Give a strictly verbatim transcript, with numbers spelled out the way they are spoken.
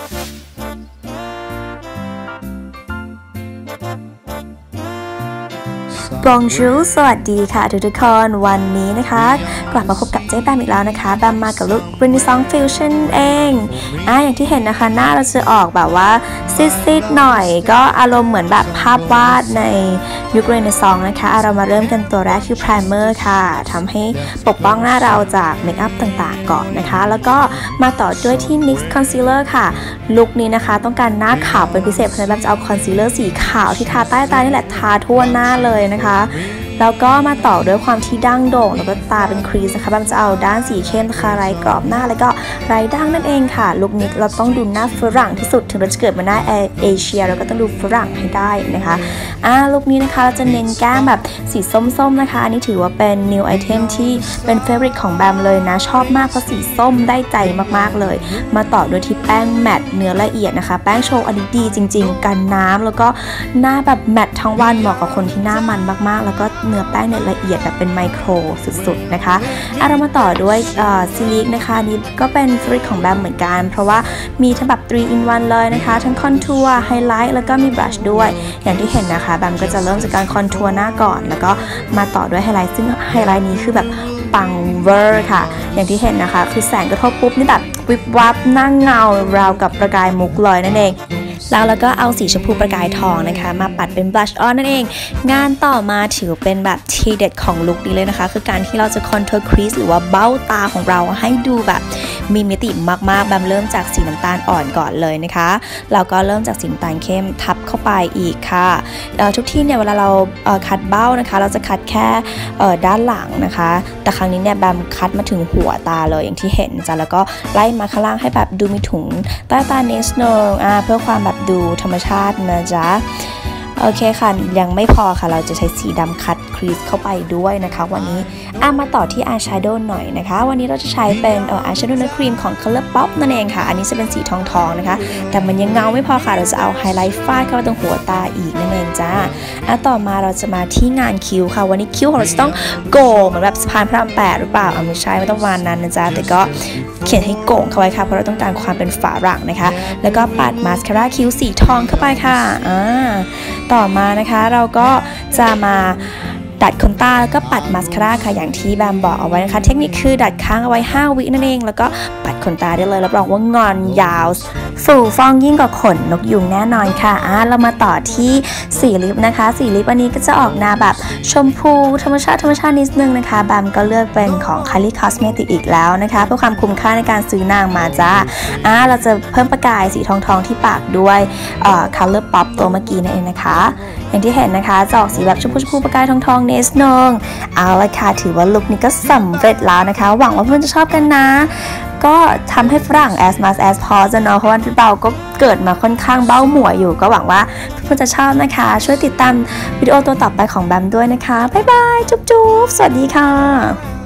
บองจูสวัสดีค่ะทุกทุกคนวันนี้นะคะกลับมาพบกับเจ๊แบมอีกแล้วนะคะแบมมากับลุค Renaissance Fusion เองอ่ะอย่างที่เห็นนะคะหน้าเราจะออกแบบว่าซิดๆหน่อยก็อารมณ์เหมือนแบบภาพวาดในยุค Renaissance นะคะเรามาเริ่มกันตัวแรกคือ Primer ค่ะทำให้ปกป้องหน้าเราจากเมคอัพต่างๆก่อนนะคะแล้วก็มาต่อด้วยที่ นิกซ์ Concealer ค่ะลุคนี้นะคะต้องการหน้าขาวเป็นพิเศษเพราะฉะนั้นแบมจะเอา Concealer สีขาวที่ทาใต้ตานี่แหละทาทั่วหน้าเลยนะคะแล้วก็มาต่อด้วยความที่ดั้งโด่งแล้วก็ตาเป็นครีสนะคะแบมจะเอาด้านสีเข้มนะคะไร้กรอบหน้าแล้วก็ไร้ดั้งนั่นเองค่ะลุคนี้เราต้องดูหน้าฝรั่งที่สุดถึงเราจะเกิดมาหน้าเอเชียเราก็ต้องดูฝรั่งให้ได้นะคะอ่าลุคนี้นะคะเราจะเน้นแก้มแบบสีส้มๆนะคะอันนี้ถือว่าเป็น new item ที่เป็น favorite ของแบมเลยนะชอบมากเพราะสีส้มได้ใจมากๆเลยมาต่อด้วยที่แป้งแมตต์เนื้อละเอียดนะคะแป้งโชว์อันนี้ดีจริงๆกันน้ำแล้วก็หน้าแบบแมตต์ทั้งวันเหมาะกับคนที่หน้ามันมากๆแล้วก็เนื้อแป้งเนี่ยละเอียดแบบเป็นไมโครสุดๆนะคะอ่ะเรามาต่อด้วยซิลิกนะคะนี่ก็เป็นฟริกของแบมเหมือนกันเพราะว่ามีทั้งแบบ three in one เลยนะคะทั้งคอนทัวร์ไฮไลท์แล้วก็มีบลัชด้วยอย่างที่เห็นนะคะแบมก็จะเริ่มจากการคอนทัวร์หน้าก่อนแล้วก็มาต่อด้วยไฮไลท์ซึ่งไฮไลท์นี้คือแบบปังเวอร์ค่ะอย่างที่เห็นนะคะคือแสงกระทบปุ๊บนี่แบบวิบวับหน้าเงาราวกับประกายมุกเลยนั่นเองแล้วแล้วก็เอาสีชมพูประกายทองนะคะมาปัดเป็นบลัชออนนั่นเองงานต่อมาถือเป็นแบบทีเด็ดของลุคนี้เลยนะคะคือการที่เราจะคอนทัวร์ครีสหรือว่าเบ้าตาของเราให้ดูแบบมีมิติมากๆแบบเริ่มจากสีน้ำตาลอ่อนก่อนเลยนะคะแล้วก็เริ่มจากสีน้ำตาลเข้มทับเข้าไปอีกค่ะทุกที่เนี่ยเวลาเราคัดเบ้านะคะเราจะคัดแค่ด้านหลังนะคะแต่ครั้งนี้เนี่ยแบมคัดมาถึงหัวตาเลยอย่างที่เห็นจ้ะแล้วก็ไล่มาข้างล่างให้แบบดูมีถุงใต้ตาเนสโนอ่าเพื่อความแบบดูธรรมชาตินะจ๊ะโอเคค่ะยังไม่พอค่ะเราจะใช้สีดำคัดครีสเข้าไปด้วยนะคะวันนี้อ่ะมาต่อที่อายแชโดว์หน่อยนะคะวันนี้เราจะใช้เป็นเอ่ออายแชโดว์เนื้อครีมของ ColourPop นั่นเองค่ะอันนี้จะเป็นสีทองทองนะคะแต่มันยังเงาไม่พอค่ะเราจะเอาไฮไลท์ฟาดเข้าไปตรงหัวตาอีกนั่นเองจ้าอ่ะต่อมาเราจะมาที่งานคิ้วค่ะวันนี้คิ้วของเราจะต้องโก่งเหมือนแบบสะพานพระรามแปดหรือเปล่าอ่ะไม่ใช่ไม่ต้องวานนั้นนะจ๊ะแต่ก็เขียนให้โก่งเข้าไว้ค่ะเพราะเราต้องการความเป็นฝรั่งนะคะแล้วก็ปัดมาสคาร่าคิ้วสีทองเข้าไปค่ะอ่าต่อมานะคะเราก็จะมาดัดขนตาแล้วก็ปัดมาสคาร่าค่ะอย่างที่แบมบอกเอาไว้นะคะเทคนิคคือดัดค้างเอาไว้ห้าวินั่นเองแล้วก็ปัดขนตาได้เลยรับรองว่างอนยาวฟูฟ่องยิ่งกว่าขนนกยุงแน่นอนค่ะอ่ะเรามาต่อที่สีลิปนะคะสีลิปอันนี้ก็จะออกแนวแบบชมพูธรรมชาติธรรมชาตินิดนึงนะคะแบมก็เลือกเป็นของ Kylie Cosmetics อีกแล้วนะคะเพื่อความคุ้มค่าในการซื้อนางมาจ้าอ่ะเราจะเพิ่มประกายสีทองทองที่ปากด้วยเอ่อ ColourPop ตัวเมื่อกี้นั่นเองนะคะอย่างที่เห็นนะคะจะออกสีแบบชมพูชมพูประกายทองทองเนสนงเอาละค่ะถือว่าลุคนี้ก็สำเร็จแล้วนะคะหวังว่าเพื่อนจะชอบกันนะก็ทำให้ฝรั่ง as much as possible เนาะเพราะว่าเราก็เกิดมาค่อนข้างเบ้าหมวยอยู่ก็หวังว่าเพื่อนจะชอบนะคะช่วยติดตามวิดีโอตัวต่อไปของแบมด้วยนะคะบ๊ายบายจุ๊บๆสวัสดีค่ะ